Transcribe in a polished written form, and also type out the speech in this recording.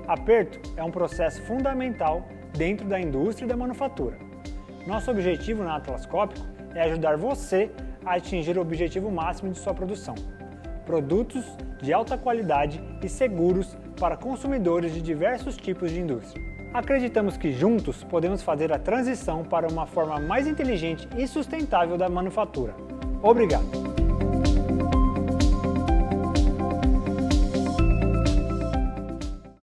Aperto é um processo fundamental dentro da indústria e da manufatura. Nosso objetivo na Atlascópico é ajudar você a atingir o objetivo máximo de sua produção. Produtos de alta qualidade e seguros para consumidores de diversos tipos de indústria. Acreditamos que juntos podemos fazer a transição para uma forma mais inteligente e sustentável da manufatura. Obrigado!